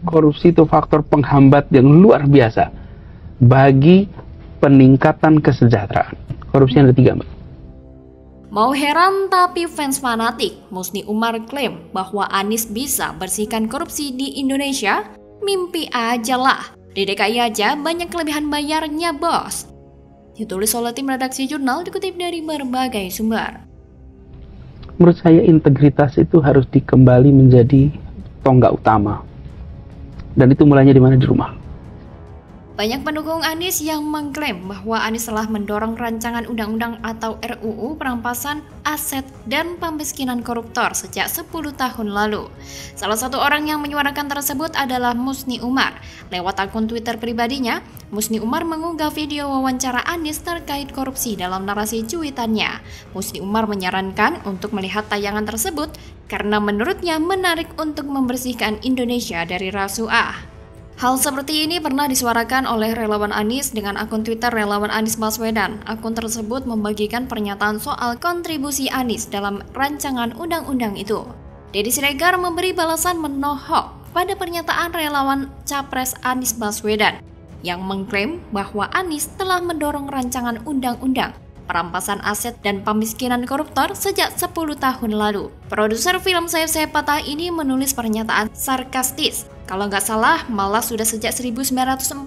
korupsi itu faktor penghambat yang luar biasa bagi peningkatan kesejahteraan. Korupsi ada 3, Mbak. Mau heran tapi fans fanatik, Musni Umar klaim bahwa Anies bisa bersihkan korupsi di Indonesia? Mimpi aja lah, di DKI aja banyak kelebihan bayarnya bos. Ditulis oleh tim redaksi jurnal dikutip dari berbagai sumber. Menurut saya integritas itu harus dikembali menjadi tonggak utama. Dan itu mulainya di mana? Di rumah. Banyak pendukung Anies yang mengklaim bahwa Anies telah mendorong rancangan undang-undang atau RUU perampasan aset dan pemiskinan koruptor sejak 10 tahun lalu. Salah satu orang yang menyuarakan tersebut adalah Musni Umar. Lewat akun Twitter pribadinya, Musni Umar mengunggah video wawancara Anies terkait korupsi dalam narasi cuitannya. Musni Umar menyarankan untuk melihat tayangan tersebut karena menurutnya menarik untuk membersihkan Indonesia dari rasuah. Hal seperti ini pernah disuarakan oleh relawan Anies dengan akun Twitter relawan Anies Baswedan. Akun tersebut membagikan pernyataan soal kontribusi Anies dalam rancangan undang-undang itu. Deddy Siregar memberi balasan menohok pada pernyataan relawan Capres Anies Baswedan yang mengklaim bahwa Anies telah mendorong rancangan undang-undang perampasan aset dan pemiskinan koruptor sejak 10 tahun lalu. Produser film Sayap-Sayap Patah ini menulis pernyataan sarkastis. Kalau nggak salah, malah sudah sejak 1945,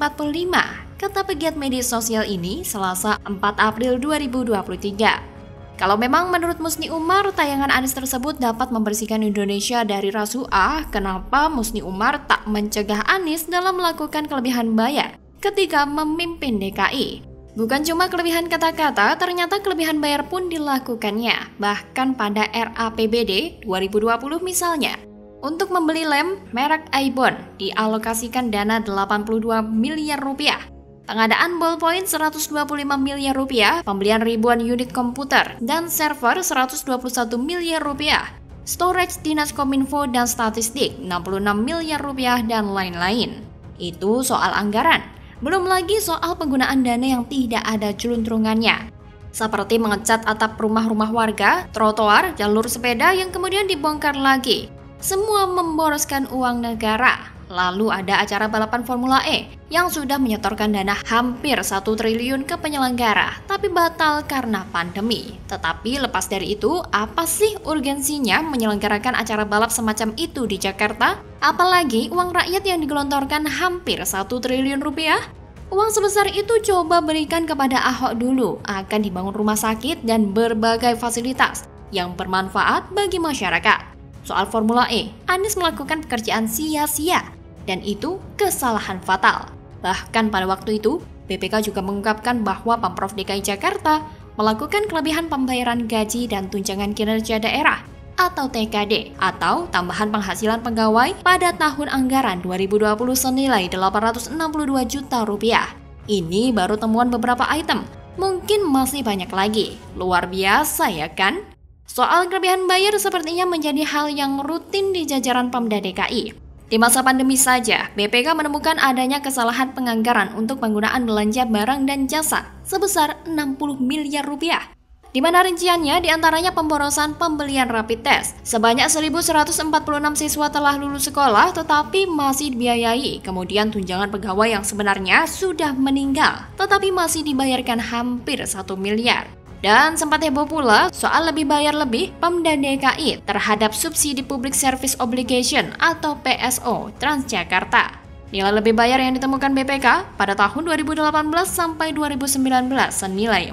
kata pegiat media sosial ini Selasa 4 April 2023. Kalau memang menurut Musni Umar, tayangan Anies tersebut dapat membersihkan Indonesia dari rasuah, kenapa Musni Umar tak mencegah Anies dalam melakukan kelebihan bayar ketika memimpin DKI? Bukan cuma kelebihan kata-kata, ternyata kelebihan bayar pun dilakukannya. Bahkan pada RAPBD 2020 misalnya, untuk membeli lem merek Aibon dialokasikan dana 82 miliar rupiah. Pengadaan ballpoint 125 miliar rupiah, pembelian ribuan unit komputer dan server 121 miliar rupiah, storage Dinas Kominfo dan Statistik 66 miliar rupiah dan lain-lain. Itu soal anggaran. Belum lagi soal penggunaan dana yang tidak ada culuntrungannya, seperti mengecat atap rumah-rumah warga, trotoar, jalur sepeda yang kemudian dibongkar lagi. Semua memboroskan uang negara. Lalu ada acara balapan Formula E yang sudah menyetorkan dana hampir 1 triliun ke penyelenggara, tapi batal karena pandemi. Tetapi lepas dari itu, apa sih urgensinya menyelenggarakan acara balap semacam itu di Jakarta? Apalagi uang rakyat yang digelontorkan hampir 1 triliun rupiah? Uang sebesar itu coba berikan kepada Ahok dulu, akan dibangun rumah sakit dan berbagai fasilitas yang bermanfaat bagi masyarakat. Soal Formula E, Anies melakukan pekerjaan sia-sia, dan itu kesalahan fatal. Bahkan pada waktu itu, BPK juga mengungkapkan bahwa Pemprov DKI Jakarta melakukan kelebihan pembayaran gaji dan tunjangan kinerja daerah atau TKD atau tambahan penghasilan pegawai pada tahun anggaran 2020 senilai 862 juta rupiah. Ini baru temuan beberapa item, mungkin masih banyak lagi. Luar biasa ya kan? Soal kelebihan bayar sepertinya menjadi hal yang rutin di jajaran Pemda DKI. Di masa pandemi saja, BPK menemukan adanya kesalahan penganggaran untuk penggunaan belanja barang dan jasa sebesar 60 miliar rupiah. Di mana rinciannya diantaranya pemborosan pembelian rapid test. Sebanyak 1.146 siswa telah lulus sekolah tetapi masih dibiayai. Kemudian tunjangan pegawai yang sebenarnya sudah meninggal tetapi masih dibayarkan hampir 1 miliar. Dan sempat heboh pula soal lebih bayar lebih Pemda DKI terhadap subsidi Public Service Obligation atau PSO Transjakarta. Nilai lebih bayar yang ditemukan BPK pada tahun 2018 sampai 2019 senilai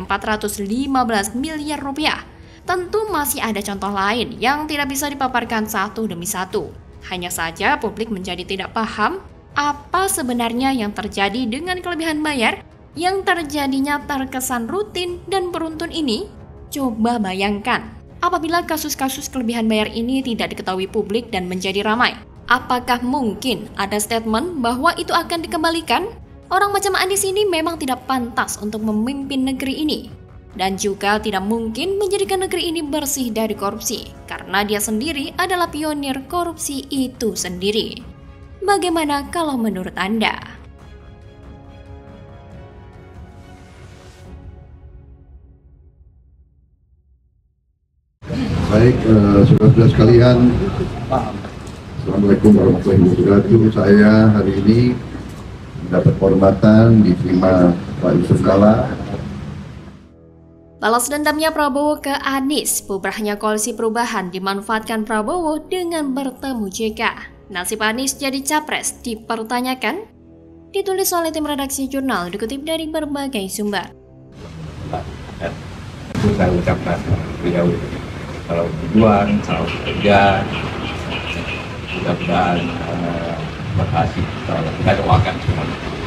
415 miliar rupiah. Tentu masih ada contoh lain yang tidak bisa dipaparkan satu demi satu. Hanya saja publik menjadi tidak paham apa sebenarnya yang terjadi dengan kelebihan bayar yang terjadinya terkesan rutin dan beruntun ini. Coba bayangkan, apabila kasus-kasus kelebihan bayar ini tidak diketahui publik dan menjadi ramai. Apakah mungkin ada statement bahwa itu akan dikembalikan? Orang macam Anies ini memang tidak pantas untuk memimpin negeri ini. Dan juga tidak mungkin menjadikan negeri ini bersih dari korupsi, karena dia sendiri adalah pionir korupsi itu sendiri. Bagaimana kalau menurut Anda? Baik, saudara-saudara sekalian, Assalamualaikum warahmatullahi wabarakatuh. Saya hari ini mendapat kehormatan diterima Pak Yusuf Kalla. Balas dendamnya Prabowo ke Anies, bubrahnya koalisi perubahan dimanfaatkan Prabowo dengan bertemu JK. Nasib Anies jadi capres dipertanyakan. Ditulis oleh tim redaksi jurnal, dikutip dari berbagai sumber. Itu saya ucapkan beliau kalau tujuan, kalau kerja, mudah-mudahan berhasil. Kita doakan semua.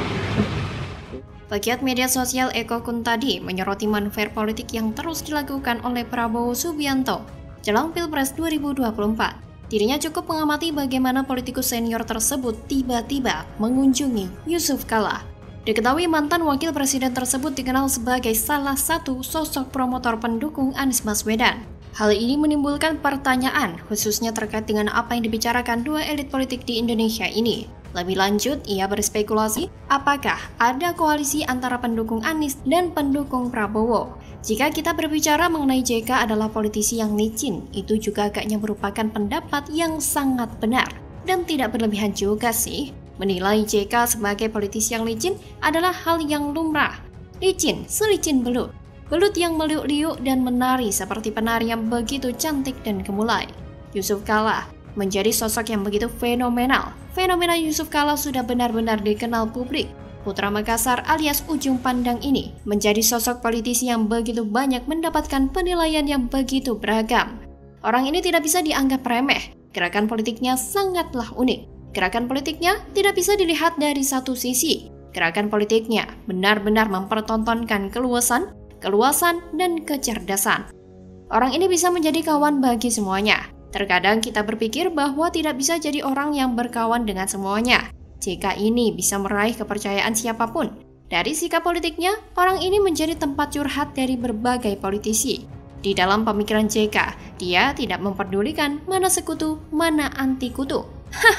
Pegiat media sosial Eko Kuntadi menyoroti manuver politik yang terus dilakukan oleh Prabowo Subianto jelang Pilpres 2024. Dirinya cukup mengamati bagaimana politikus senior tersebut tiba-tiba mengunjungi Yusuf Kalla. Diketahui mantan wakil presiden tersebut dikenal sebagai salah satu sosok promotor pendukung Anies Baswedan. Hal ini menimbulkan pertanyaan khususnya terkait dengan apa yang dibicarakan dua elit politik di Indonesia ini. Lebih lanjut, ia berspekulasi apakah ada koalisi antara pendukung Anies dan pendukung Prabowo. Jika kita berbicara mengenai JK adalah politisi yang licin, itu juga agaknya merupakan pendapat yang sangat benar. Dan tidak berlebihan juga sih. Menilai JK sebagai politisi yang licin adalah hal yang lumrah. Licin, selicin belut. Belut yang meliuk-liuk dan menari seperti penari yang begitu cantik dan gemulai. Yusuf Kalla menjadi sosok yang begitu fenomenal. Fenomena Yusuf Kalla sudah benar-benar dikenal publik. Putra Makassar alias Ujung Pandang ini menjadi sosok politisi yang begitu banyak mendapatkan penilaian yang begitu beragam. Orang ini tidak bisa dianggap remeh. Gerakan politiknya sangatlah unik. Gerakan politiknya tidak bisa dilihat dari satu sisi. Gerakan politiknya benar-benar mempertontonkan keluasan, dan kecerdasan. Orang ini bisa menjadi kawan bagi semuanya. Terkadang kita berpikir bahwa tidak bisa jadi orang yang berkawan dengan semuanya. JK ini bisa meraih kepercayaan siapapun. Dari sikap politiknya, orang ini menjadi tempat curhat dari berbagai politisi. Di dalam pemikiran JK, dia tidak memperdulikan mana sekutu, mana anti kutu.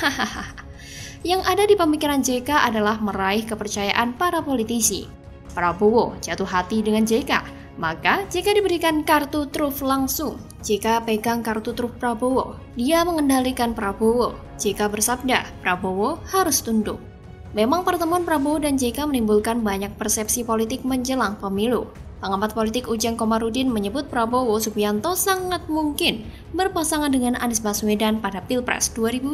Yang ada di pemikiran JK adalah meraih kepercayaan para politisi. Prabowo jatuh hati dengan JK. Maka jika diberikan kartu truf langsung, jika pegang kartu truf Prabowo, dia mengendalikan Prabowo. Jika bersabda, Prabowo harus tunduk. Memang pertemuan Prabowo dan JK menimbulkan banyak persepsi politik menjelang pemilu. Pengamat politik Ujang Komarudin menyebut Prabowo Subianto sangat mungkin berpasangan dengan Anies Baswedan pada Pilpres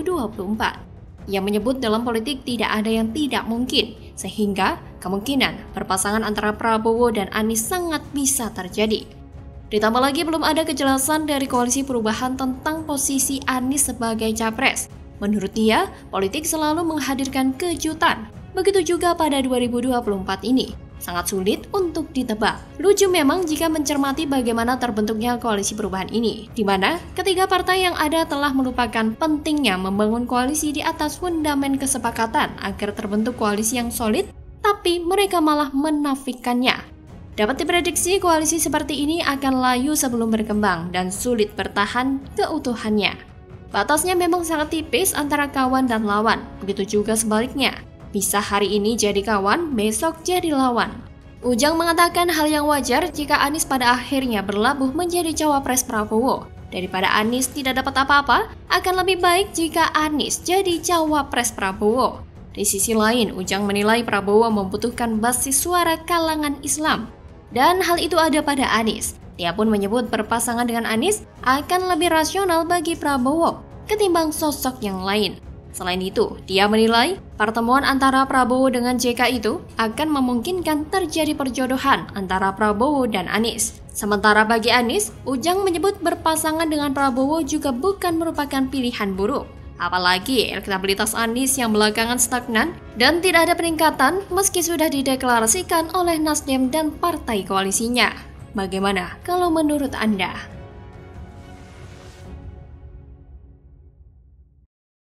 2024. Ia menyebut dalam politik tidak ada yang tidak mungkin, sehingga kemungkinan berpasangan antara Prabowo dan Anies sangat bisa terjadi. Ditambah lagi belum ada kejelasan dari koalisi perubahan tentang posisi Anies sebagai capres. Menurut dia, politik selalu menghadirkan kejutan. Begitu juga pada 2024 ini. Sangat sulit untuk ditebak. Lucu memang jika mencermati bagaimana terbentuknya koalisi perubahan ini, di mana ketiga partai yang ada telah melupakan pentingnya membangun koalisi di atas fundament kesepakatan agar terbentuk koalisi yang solid, tapi mereka malah menafikannya. Dapat diprediksi koalisi seperti ini akan layu sebelum berkembang dan sulit bertahan keutuhannya. Batasnya memang sangat tipis antara kawan dan lawan, begitu juga sebaliknya. Bisa hari ini jadi kawan, besok jadi lawan. Ujang mengatakan hal yang wajar jika Anies pada akhirnya berlabuh menjadi cawapres Prabowo. Daripada Anies tidak dapat apa-apa, akan lebih baik jika Anies jadi cawapres Prabowo. Di sisi lain, Ujang menilai Prabowo membutuhkan basis suara kalangan Islam. Dan hal itu ada pada Anies. Dia pun menyebut berpasangan dengan Anies akan lebih rasional bagi Prabowo ketimbang sosok yang lain. Selain itu, dia menilai pertemuan antara Prabowo dengan JK itu akan memungkinkan terjadi perjodohan antara Prabowo dan Anies. Sementara bagi Anies, Ujang menyebut berpasangan dengan Prabowo juga bukan merupakan pilihan buruk. Apalagi elektabilitas Anies yang belakangan stagnan dan tidak ada peningkatan meski sudah dideklarasikan oleh Nasdem dan partai koalisinya. Bagaimana kalau menurut Anda?